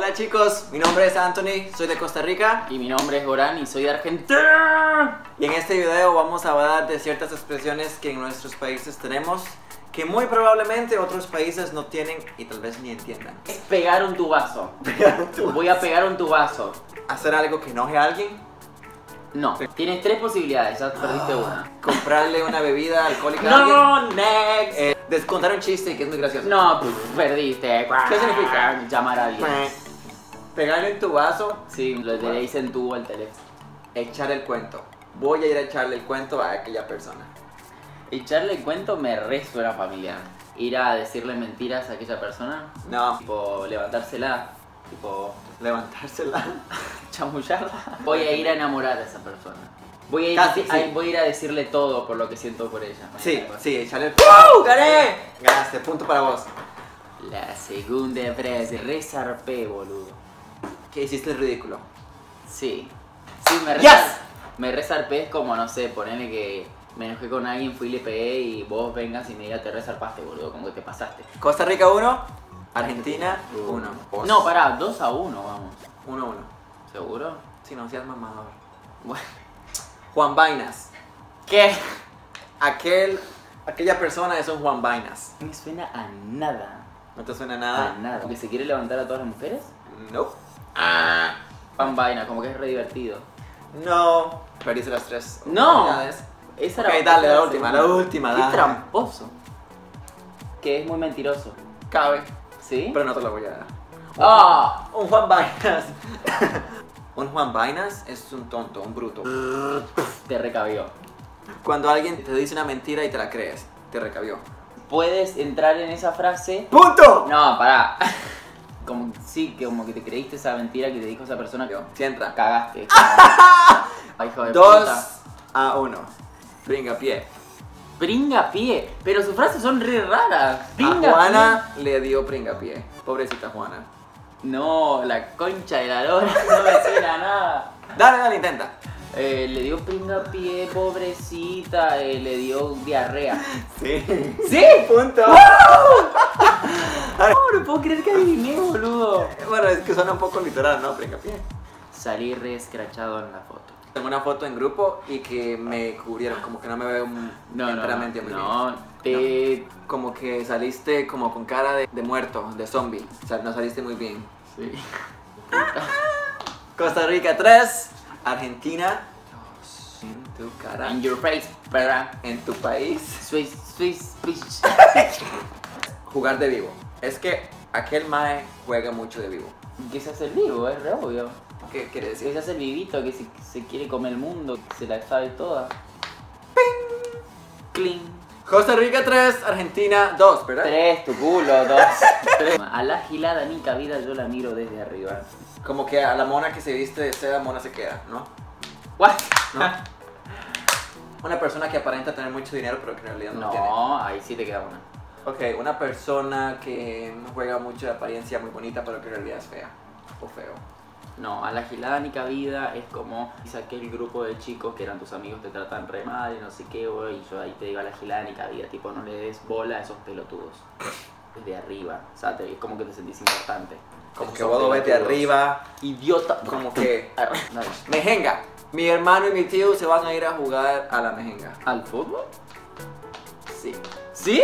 Hola chicos, mi nombre es Anthony, soy de Costa Rica. Y mi nombre es Goran y soy de Argentina. Y en este video vamos a hablar de ciertas expresiones que en nuestros países tenemos, que muy probablemente otros países no tienen y tal vez ni entiendan. Es pegar un tubazo. Voy a pegar un tubazo. Hacer algo que enoje a alguien. No, tienes tres posibilidades, ya perdiste una. Comprarle una bebida alcohólica a alguien. No, next. Descontar un chiste que es muy gracioso. No, pues perdiste. ¿Qué significa? Llamar a alguien. Pegarle en tu vaso. Sí, lo le dicen tú al teléfono. Echar el cuento. Voy a ir a echarle el cuento a aquella persona. Echarle el cuento me resuena familiar. Ir a decirle mentiras a aquella persona. No. Tipo, levantársela. Tipo, Levantársela. chamullarla. Voy a ir a enamorar a esa persona. Voy a ir, Casi, sí. voy a ir a decirle todo por lo que siento por ella. Sí, sí, echarle el ¡Gané! Ganaste, punto para vos. La segunda frase, resarpé, boludo. ¿Qué hiciste el ridículo? Sí. Sí, me resarpé es como, no sé, ponerle que me enojé con alguien, fui y le pegué y vos vengas y me digas te resarpaste, boludo, como que te pasaste. Costa Rica 1, Argentina 1. No, pará, 2-1, vamos. 1-1. ¿Seguro? Si no seas mamador. Bueno. Juan Vainas. ¿Qué? Aquella persona es un Juan Vainas. No me suena a nada. ¿No te suena A nada? nada. ¿Que se quiere levantar a todas las mujeres? No. Pan vaina, como que es re divertido. No. Perdiste las tres. No. oportunidades. Esa Ok, era dale, la segunda. última, Qué dale. tramposo. Que es muy mentiroso. Cabe, ¿Sí? pero no te lo voy a dar. ¡Ah! Un Juan Vainas. Un Juan Vainas es un tonto, un bruto. Te recabió. Cuando alguien te dice una mentira y te la crees, te recabió. Puedes entrar en esa frase. ¡Punto! No, pará. Como sí, como que te creíste esa mentira que te dijo esa persona. Sí entra. Cagaste. Ay, hijo de 2-1. Pringa pie. Pringa pie. Pero sus frases son re raras. A Pringa Juana le dio pringa pie. Pobrecita Juana. pie. No, la concha de la lora. No me suena a nada. Dale, intenta. Le dio pringa pie, pobrecita. Le dio diarrea. Sí. ¿Sí? Punto. No puedo creer que adiviné, boludo. Bueno, es que suena un poco literal, ¿no? Pringa pie. Salí re escrachado en la foto. Tengo una foto en grupo y que me cubrieron, como que no me veo enteramente muy bien. Como que saliste como con cara de muerto, de zombie. O sea, no saliste muy bien. Sí. Costa Rica 3, Argentina 2. En tu cara. In your face, para. En tu país. Swiss. Jugar de vivo. Es que aquel mae juega mucho de vivo. Que se hace el vivo, es re obvio. ¿Qué quiere Que decir? se hace el vivito, que se quiere comer el mundo, que se la sabe toda. Clean. Costa Rica 3, Argentina 2, ¿verdad? 3, tu culo, 2. 3. A la gilada ni cabida yo la miro desde arriba. Como que a la mona que se viste de seda, mona se queda, ¿no? What? ¿No? Una persona que aparenta tener mucho dinero pero que en realidad no tiene. No, ahí sí te queda una. Ok, una persona que juega mucho de apariencia muy bonita pero que en realidad es fea o feo. No, a la gilada ni cabida es como aquel grupo de chicos que eran tus amigos, te tratan re mal y no sé qué, güey, y yo ahí te digo a la gilada ni cabida, tipo no le des bola a esos pelotudos. Desde arriba, o sea, es como que te sentís importante. Como que Esos vos lo ves de pelotudos. arriba, Idiota. como que... Dale. Mejenga. Mi hermano y mi tío se van a ir a jugar a la mejenga. ¿Al fútbol? Sí. ¿Sí?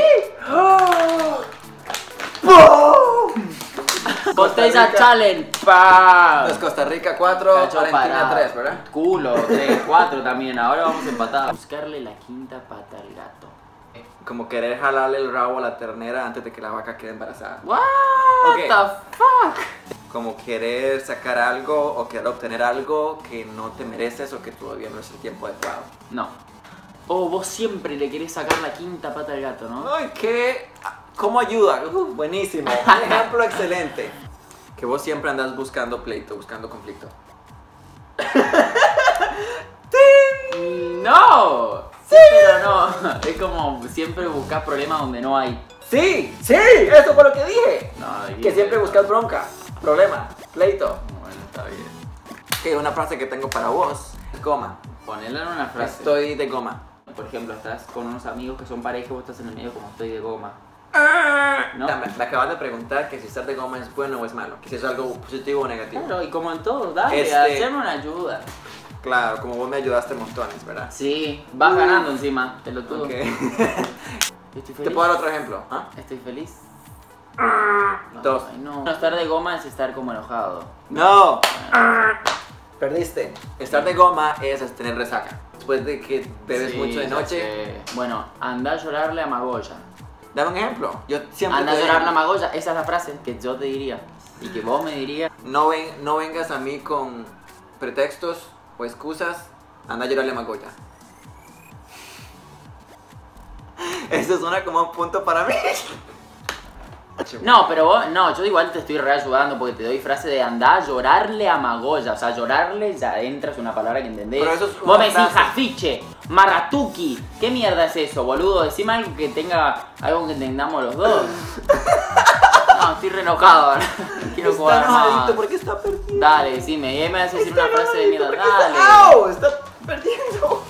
Costa Botella Rica. Challenge, pa. Entonces Costa Rica 4, Cacho Argentina parado. 3, ¿verdad? Culo, 3, 4 también. Ahora vamos empatados. Buscarle la quinta pata al gato. Como querer jalarle el rabo a la ternera antes de que la vaca quede embarazada. What Ok. the fuck? Como querer sacar algo o querer obtener algo que no te mereces o que todavía no es el tiempo adecuado. No. Oh, vos siempre le querés sacar la quinta pata al gato, ¿no? Ay, ¿qué? ¿Cómo ayuda? Buenísimo. Un ejemplo excelente. Que vos siempre andas buscando pleito, buscando conflicto. No. Sí, pero no. Es como siempre buscas problemas donde no hay. Sí, sí, eso fue lo que dije. No, Que siempre buscas bronca, problema, pleito. Bueno, está bien. Que una frase que tengo para vos es goma. Ponela en una frase. Estoy de goma. Por ejemplo, estás con unos amigos que son pareja y vos estás en el medio como estoy de goma. ¿No? Me acabas de preguntar que si estar de goma es bueno o es malo, que si es algo positivo o negativo. Claro, y como en todo, dale, hacerme una ayuda. Claro, como vos me ayudaste montones, ¿verdad? Sí, vas ganando encima, pelotudo. Okay. Estoy feliz. ¿Te puedo dar otro ejemplo? ¿Ah? Estoy feliz. Dos. Ay, no. Estar de goma es estar como enojado. No. Perdiste. Estar de goma es tener resaca. Después de que bebes mucho de noche. Bueno, anda a llorarle a Magoya. Dame un ejemplo. Yo siempre anda a llorarle a Magoya. Esa es la frase que yo te diría. Y que vos me dirías. No vengas a mí con pretextos o excusas. Anda a llorarle a Magoya. Eso suena como un punto para mí. No, pero vos, no, yo igual te estoy reayudando porque te doy frase de andar a llorarle a Magoya. O sea, llorarle ya entras una palabra que entendés. Pero eso es vos me decís frase. jafiche, maratuki. ¿Qué mierda es eso, boludo? Decime algo que tenga, algo que entendamos los dos. No, estoy re enojado. Quiero jugar Está más. enojadito porque está perdiendo. Dale, decime. Y ahí me vas a decir una frase de mierda. Dale. ¡Au! Está perdiendo.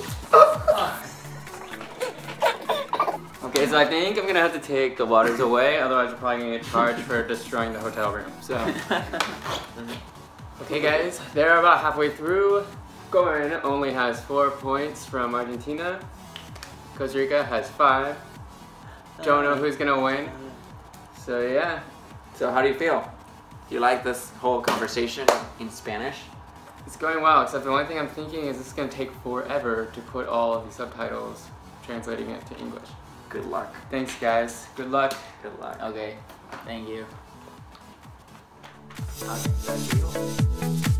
Okay, so I think I'm gonna have to take the waters away, otherwise we're probably gonna get charged for destroying the hotel room. So, okay, guys, they're about halfway through. Goran only has 4 points from Argentina. Costa Rica has 5. Don't know who's gonna win. So yeah. So how do you feel? Do you like this whole conversation in Spanish? It's going well, except the only thing I'm thinking is it's gonna take forever to put all of the subtitles, translating it to English. Good luck. Thanks, guys. Good luck. Good luck. Okay, thank you. Hasta luego.